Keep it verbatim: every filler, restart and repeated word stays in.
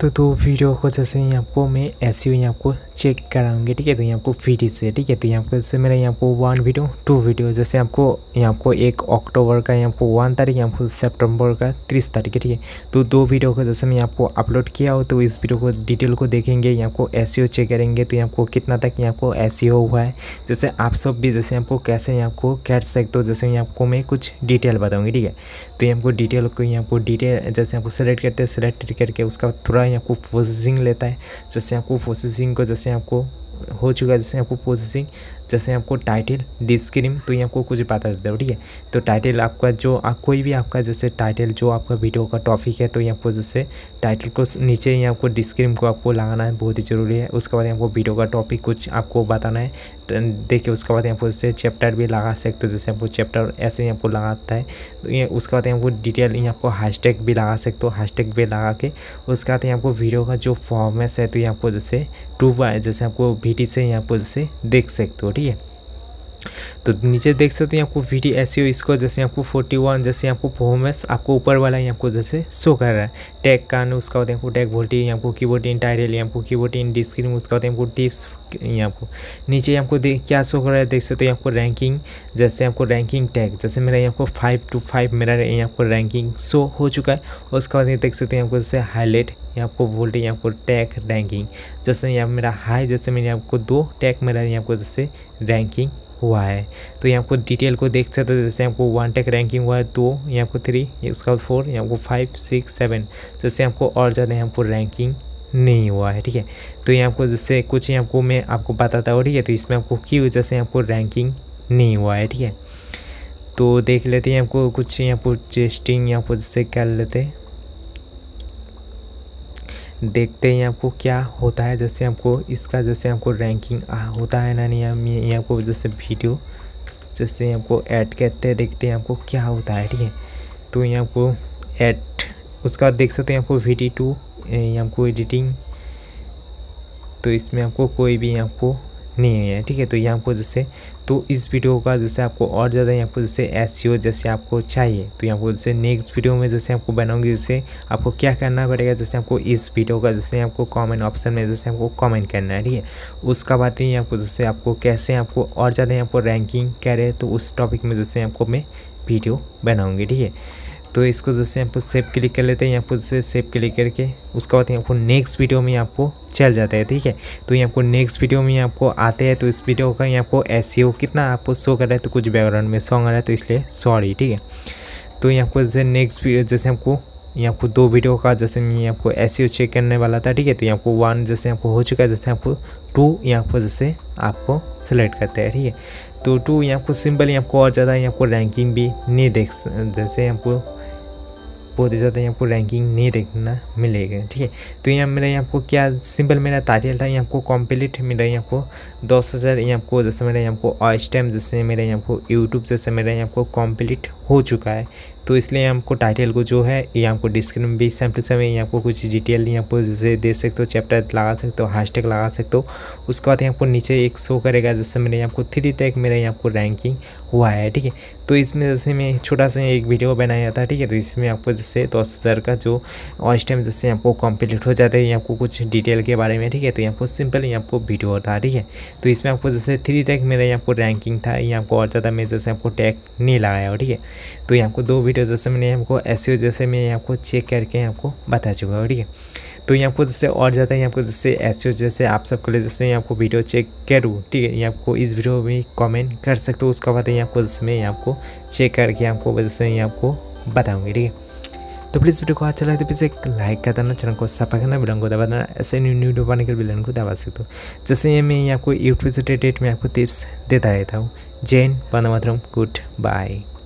तो दो वीडियो को जैसे यहाँ आपको मैं ऐसे ही आपको चेक कराऊंगी, ठीक है। तो यहाँ आपको वीडियो से, ठीक है। तो यहाँ आपको जैसे मेरा यहाँ आपको वन वीडियो टू वीडियो, जैसे आपको यहाँ आपको एक अक्टूबर का, यहाँ आपको वन तारीख, यहाँ आपको सितंबर का तीस तारीख है, ठीक है। तो दो वीडियो को जैसे मैं आपको अपलोड किया हो, तो इस वीडियो को डिटेल को देखेंगे, यहाँ आपको एसईओ चेक करेंगे। तो यहाँ आपको कितना तक यहाँ आपको एसईओ हुआ है, जैसे आप सब भी जैसे आपको कैसे यहाँ आपको कर सकते हो, जैसे यहाँ आपको मैं कुछ डिटेल बताऊँगी, ठीक है। तो यहाँ आपको डिटेल को यहाँ आपको डिटेल जैसे आपको सेलेक्ट करते हैं, सेलेक्ट करके उसका थोड़ा यहाँ आपको प्रोसेसिंग लेता है। जैसे आपको प्रोसेसिंग को जैसे आपको हो चुका है, जैसे आपको प्रोसेसिंग, जैसे आपको टाइटल डिस्क्रिप्शन, तो ये आपको कुछ बता देता है, ठीक है। तो टाइटल आपका जो आप कोई भी आपका जैसे टाइटल जो आपका वीडियो का टॉपिक है, तो ये आपको जैसे टाइटल को नीचे ही आपको डिस्क्रिप्शन को आपको लगाना है, बहुत ही ज़रूरी है। उसके बाद आपको वीडियो का टॉपिक कुछ आपको बताना है, देखिए। उसके बाद आपको जैसे चैप्टर भी लगा सकते हो, जैसे आपको चैप्टर ऐसे ही आपको लगाता है। तो ये उसके बाद आपको डिटेल यहाँ आपको हैशटैग भी लगा सकते हो, हैशटैग भी लगा के उसके बाद आपको वीडियो का जो फॉर्मेट है, तो ये आपको जैसे टू बाय जैसे आपको वीडियो से यहाँ आपको जैसे देख सकते हो, ठीक है। तो नीचे देख सकते हैं आपको वीडियो एसईओ, इसको जैसे आपको इकतालीस जैसे आपको परफॉर्मेंस आपको ऊपर वाला यहाँ आपको जैसे शो कर रहा है। टैग का उसका होता है आपको टैग वोल्टी, यहाँ आपको कीबोर्ड इन टाइटल, यहाँ आपको कीबोर्ड इन डिस्क्रिप्शन, उसका होता है आपको टिप्स। यहाँ आपको नीचे आपको देख क्या शो कर रहा है, देख सकते हो आपको रैंकिंग, जैसे आपको रैंकिंग टैग, जैसे मेरा यहाँ आपको फाइव टू फाइव मेरा यहाँ आपको रैंकिंग शो हो चुका है। उसके बाद देख सकते हैं आपको जैसे हाईलाइट, यहाँ आपको वोल्टी, यहाँ आपको टैग रैंकिंग, जैसे यहाँ मेरा हाई, जैसे मैंने आपको दो टैग मेरा यहाँ आपको जैसे रैंकिंग हुआ है। तो यहाँ आपको डिटेल को देख सकते हो, जैसे आपको वन टेक रैंकिंग हुआ है दो, यहाँ आपको थ्री, उसका फोर, यहाँ आपको फाइव सिक्स सेवन, जैसे आपको और ज़्यादा यहाँ आपको रैंकिंग नहीं हुआ है, ठीक है। तो यहाँ आपको जैसे कुछ यहाँ आपको मैं आपको बताता हूँ, ठीक है। तो इसमें आपको क्यों जैसे आपको रैंकिंग नहीं हुआ है, ठीक है। तो देख लेते हैं आपको कुछ यहाँ आपको टेस्टिंग यहाँ आपको जैसे कर लेते हैं, देखते हैं आपको क्या होता है। जैसे आपको इसका जैसे आपको रैंकिंग होता है ना, नहीं ये आपको जैसे वीडियो जैसे आपको ऐड करते हैं, देखते हैं आपको क्या होता है, ठीक है। तो यहाँ आपको ऐड, उसका देख सकते हैं आपको वीडियो टू, यहाँ आपको एडिटिंग, तो इसमें आपको कोई भी आपको नहीं है, ठीक है। तो यहाँ आपको जैसे तो इस वीडियो का जैसे आपको और ज़्यादा यहाँ आपको जैसे एसईओ जैसे आपको चाहिए, तो यहाँ आपको जैसे नेक्स्ट वीडियो में जैसे आपको बनाऊंगी, जैसे आपको क्या करना पड़ेगा, जैसे आपको इस वीडियो का जैसे आपको कमेंट ऑप्शन में जैसे आपको कमेंट करना है, ठीक है। उसका बाद ही आपको जैसे आपको कैसे आपको और ज़्यादा आपको रैंकिंग करे, तो उस टॉपिक में जैसे आपको मैं वीडियो बनाऊँगी, ठीक है। तो इसको जैसे आपको सेव क्लिक कर लेते हैं, यहाँ पर जैसे सेव क्लिक करके उसके बाद आपको नेक्स्ट वीडियो में आपको चल जाता है, ठीक है। तो यहाँ आपको नेक्स्ट वीडियो में आपको आते हैं, तो इस वीडियो का यहाँ आपको एसईओ कितना आपको शो कर रहा है, तो कुछ बैकग्राउंड में सॉन्ग आ रहा है, तो इसलिए सॉरी, ठीक है। तो यहाँ आपको जैसे नेक्स्ट वीडियो जैसे आपको यहाँ आपको दो वीडियो का जैसे मैं आपको एसईओ चेक करने वाला था, ठीक है। तो यहाँ आपको वन जैसे आपको हो चुका है, जैसे आपको टू यहाँ पर जैसे आपको सेलेक्ट करते हैं, ठीक है। तो टू यहाँ आपको सिंपली आपको और ज़्यादा यहाँ आपको रैंकिंग भी नहीं देख, जैसे आपको बहुत ही ज़्यादा यहाँ आपको रैंकिंग नहीं देखना मिलेगा, ठीक है। तो यहाँ मेरा यहाँ आपको क्या सिंपल मेरा टाइटल था, यहाँ आपको कंप्लीट मेरा यहाँ आपको दस हज़ार यहाँ आपको जैसे मेरा यहाँ आपको वॉच टाइम जैसे मेरा यहाँ आपको यूट्यूब जैसे मेरा यहाँ आपको कंप्लीट हो चुका है। तो इसलिए हमको टाइटल को जो है ये हमको डिस्क्रिप्शन भी सेम टू सेम यहाँ आपको कुछ डिटेल यहाँ आपको जैसे दे सकते हो, चैप्टर लगा सकते हो, हैशटैग लगा सकते हो। उसके बाद यहाँ आपको नीचे एक शो करेगा, जैसे मेरे यहाँ आपको थ्री टैग मेरा यहाँ आपको रैंकिंग हुआ है, ठीक है। तो इसमें जैसे मैं छोटा सा एक वीडियो बनाया था, ठीक है। तो इसमें आपको जैसे दस हज़ार का जो वॉच टाइम जैसे आपको कंप्लीट हो जाता है, ये आपको कुछ डिटेल के बारे में, ठीक है। तो यहाँ आपको सिंपल यहाँ आपको वीडियो होता है, ठीक है। तो इसमें आपको जैसे थ्री टैग मेरा यहाँ आपको रैंकिंग था, ये आपको और ज़्यादा मैं जैसे आपको टैग नहीं लगाया हो, ठीक है। तो यहाँ आपको दो वीडियो जैसे मैंने आपको एसईओ जैसे मैं आपको चेक करके आपको बता चुका हूँ, ठीक है। तो यहाँ आपको जैसे और ज़्यादा यहाँ आपको जैसे एसईओ जैसे आप सबके लिए जैसे यहाँ आपको वीडियो चेक करूँ, ठीक है। ये आपको इस वीडियो में कमेंट कर सकते हो, उसका बाद यहाँ आपको जैसे मैं आपको चेक करके आपको जैसे यहाँ आपको बताऊँगी, ठीक है। तो प्लीज़ वीडियो को अच्छा लगे तो प्लीज़ एक लाइक कर देना, चैनल को सब्सक्राइब करना, वीडियो को दबा देना, ऐसे न्यू न्यू वीडियो बनाने के बेल को दबा सकते हो। जैसे ये मैं आपको यूट्यूब से रिलेटेड में आपको टिप्स देता रहता हूँ। जय हिंद, वंदे मातरम, गुड बाय।